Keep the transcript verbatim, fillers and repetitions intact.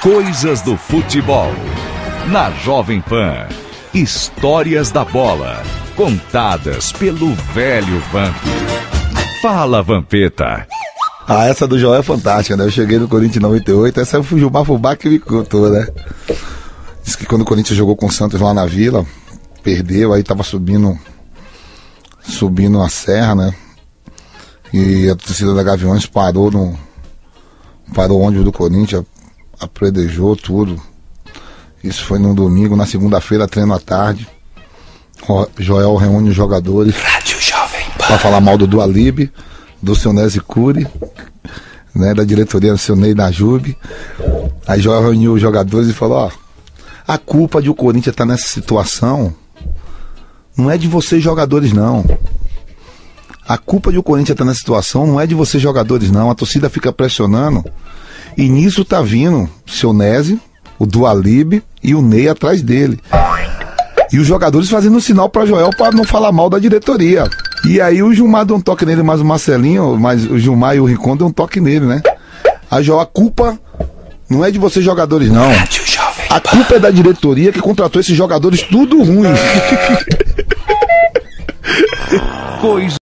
Coisas do futebol. Na Jovem Pan. Histórias da bola. Contadas pelo velho Vamp. Fala, Vampeta. Ah, essa do Joel é fantástica, né? Eu cheguei no Corinthians em noventa e oito, essa é o Gilmar Fubá que me contou, né? Diz que quando o Corinthians jogou com o Santos lá na Vila, perdeu, aí tava subindo, subindo a serra, né? E a torcida da Gaviões parou no, parou o ônibus do Corinthians, apredejou tudo. Isso foi num domingo, na segunda-feira, treino à tarde. O Joel reúne os jogadores para falar mal do Dualib, do seu Nezi Cury, né, da diretoria do seu Ney Najub. Aí Joel reuniu os jogadores e falou: ó, a culpa de o Corinthians estar nessa situação não é de vocês jogadores, não. A culpa de o Corinthians estar nessa situação não é de vocês jogadores, não. A torcida fica pressionando e nisso tá vindo seu Nezi, o Dualib e o Ney atrás dele. E os jogadores fazendo um sinal para Joel para não falar mal da diretoria. E aí o Gilmar deu um toque nele, mas o Marcelinho, mas o Gilmar e o Rincon deu um toque nele, né? A Joel, a culpa não é de vocês jogadores, não. A culpa é da diretoria que contratou esses jogadores tudo ruins. Coisa